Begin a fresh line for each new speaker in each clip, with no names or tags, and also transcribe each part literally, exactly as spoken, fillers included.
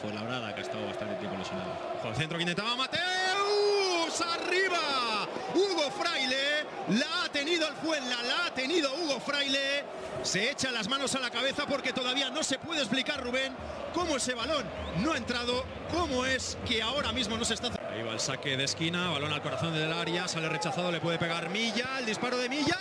Fuenlabrada, que ha estado bastante tiempo lesionado.
Con el centro que intentaba Mateo. ¡Arriba! Hugo Fraile. La ha tenido el Fuenla, la ha tenido Hugo Fraile. Se echa las manos a la cabeza porque todavía no se puede explicar, Rubén, cómo ese balón no ha entrado, cómo es que ahora mismo no se está... Ahí va el saque de esquina, balón al corazón del área, sale rechazado, le puede pegar Milla, el disparo de Milla.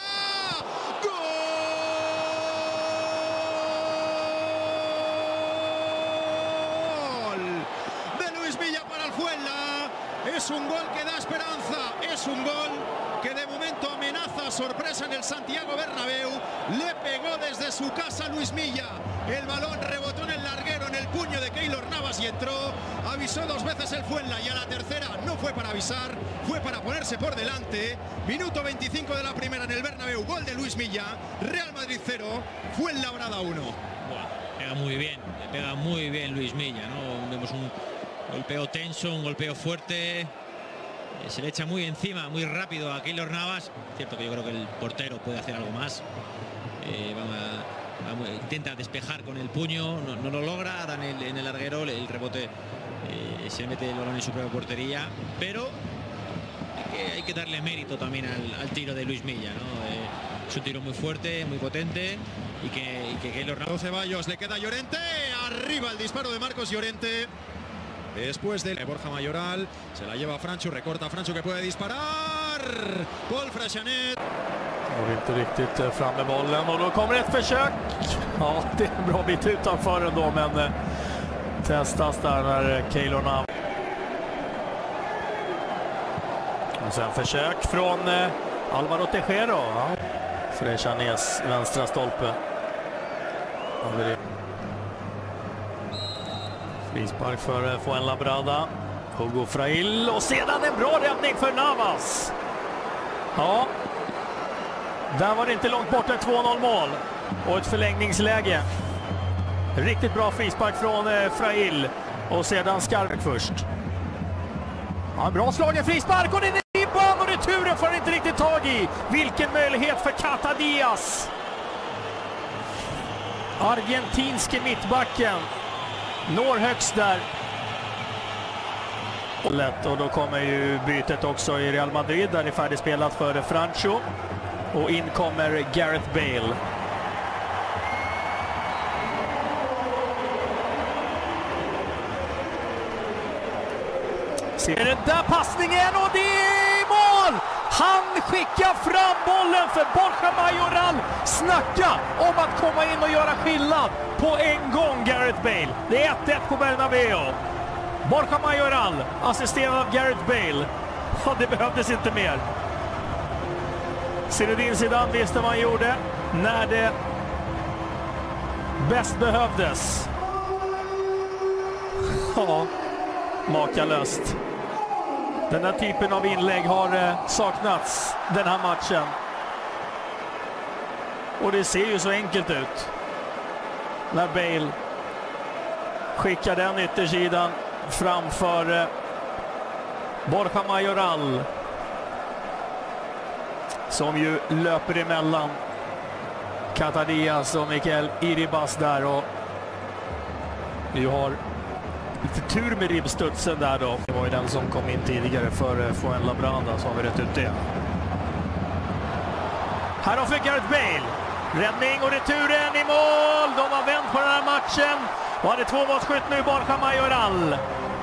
Es un gol que da esperanza, es un gol que de momento amenaza sorpresa en el Santiago Bernabéu. Le pegó desde su casa Luis Milla. El balón rebotó en el larguero, en el puño de Keylor Navas y entró. Avisó dos veces el Fuenla y a la tercera no fue para avisar, fue para ponerse por delante. Minuto veinticinco de la primera en el Bernabéu, gol de Luis Milla. Real Madrid cero, Fuenlabrada uno.
Bueno, pega muy bien, le pega muy bien Luis Milla, ¿no? Vemos un golpeo tenso, un golpeo fuerte. Eh, se le echa muy encima, muy rápido a Keylor Navas. Cierto que yo creo que el portero puede hacer algo más. Eh, vamos a, vamos, intenta despejar con el puño, no, no lo logra. Dan el, en el larguero, el rebote eh, se mete el balón en su propia portería. Pero hay que, hay que darle mérito también al, al tiro de Luis Milla, ¿no? Eh, es un tiro muy fuerte, muy potente. Y que, y que Keylor Navas...
Ceballos, le queda Llorente. Arriba el disparo de Marcos Llorente. Después de Borja Mayoral, se la lleva Franchu, recorta Franchu que puede disparar. Paul Frashanet.
Och inte riktigt fram med bollen och då kommer ett försök. Ja, det är en bra bit utanför ändå, men eh, testas där när Keylor Navas. Och sen försök från eh, Alvaro Portilla. Ja. Frashanets vänstra stolpe. Frispark för Fuenlabrada. Hugo Frail och sedan en bra räddning för Navas. Ja, där var det inte långt bort, ett två noll mål och ett förlängningsläge. Riktigt bra frispark från Frail och sedan skarp först. Ja, en bra slagen frispark och det är ribban och returen får han inte riktigt tag i. Vilken möjlighet för Diaz. Argentinske mittbacken når högst där. Lätt, och då kommer ju bytet också i Real Madrid där det är färdigspelat för Francho. Och in kommer Gareth Bale. Ser den där passningen och det är mål! Han skickar fram bollen för Borja Mayoral. Snacka om att komma in och göra skillnad på en gång, Gareth Bale. Det är ett ett på Bernabéu. Borja Mayoral, assisterad av Gareth Bale. Ja, det behövdes inte mer. Zinedine Zidane visste man gjorde när det bäst behövdes. Ja, makalöst. Den här typen av inlägg har saknats den här matchen. Och det ser ju så enkelt ut. När Bale skickar den yttersidan framför Borja Mayoral. Som ju löper emellan Diaz och Mikael Iribas där. Och nu har lite tur med ribbstudsen där då. Det var ju den som kom in tidigare för Fuenlabrada, så har vi rätt ut det. Här har för Gareth Bale. Räddning och returen i mål. De har vänt på den här matchen. Och han är tvåmålsskytt nu, Borja Mayoral.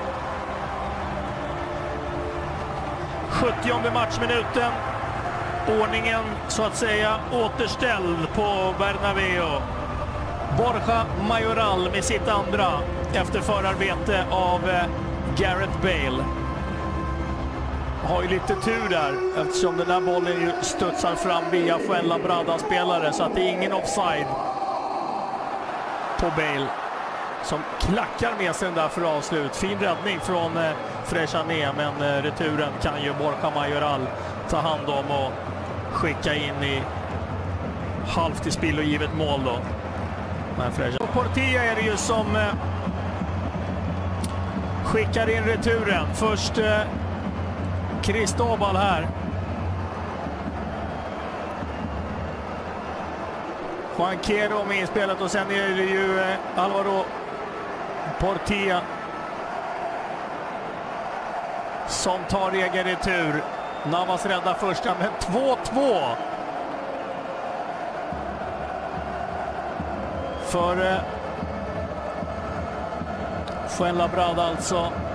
sjuttionde matchminuten. Ordningen så att säga återställd på Bernabéu. Borja Mayoral med sitt andra efter förarbete av Gareth Bale. Har ju lite tur där eftersom den där bollen ju studsar fram via Fuenlabrada-spelare, så att det är ingen offside på Bale som klackar med sig den där för avslut. Fin räddning från eh, Frashanet, men eh, returen kan ju Borja Mayoral ta hand om och skicka in i halvt i spill och givet mål då. Men Frashanet. Portilla är det ju som eh, skickar in returen. Först eh, Cristobal här. Juan Quero med inspelet och sen är det ju eh, Alvaro Portilla som tar egen retur. Navas räddar första, men två två. För eh, Fuenlabrada alltså.